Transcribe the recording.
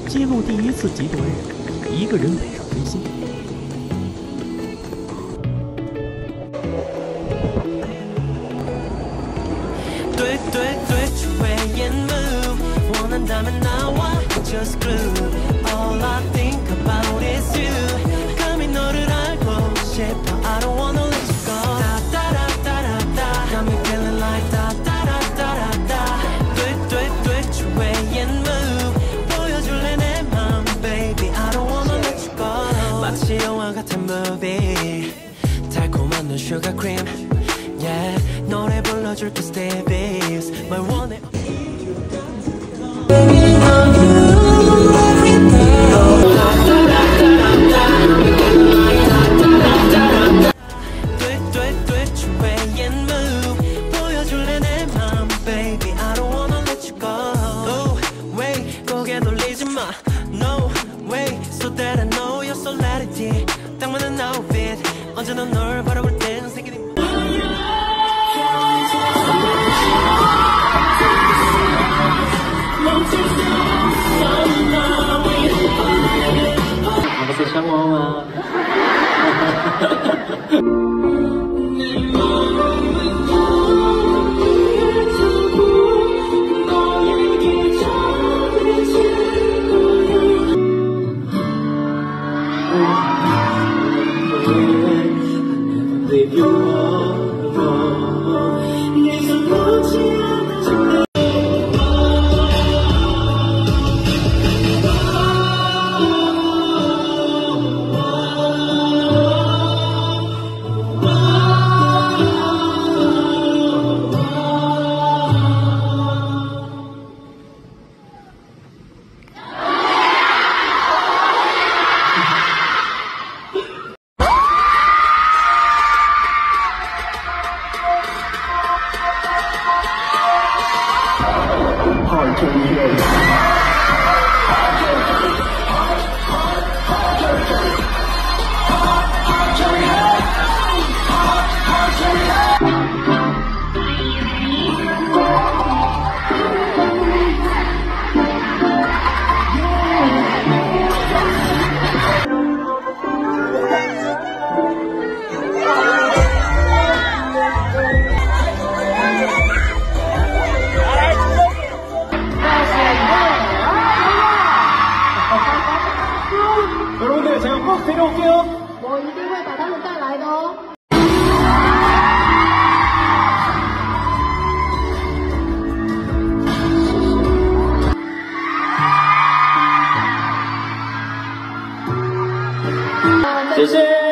记录第一次极短日，一个人北上追星。 Just glue. All I think about is you. 감히 너를 알고 싶어. I don't wanna let you go. Da da da da da da. Got me feeling like da da da da da da. 뒤에 move. 보여줄래 내 맘, baby. I don't wanna let you go. 마치 영화 같은 movie. 달콤한 넌 sugar cream. Yeah. 노래 불러줄게 Stevie's. 말 원해. No way, so that I know your solemnity. 딱 맞는 outfit. 언제나 널 바라볼 땐 생기는. 여러분들 제가 꼭 데려올게요. 我一定会把他们带来的哦。 谢谢。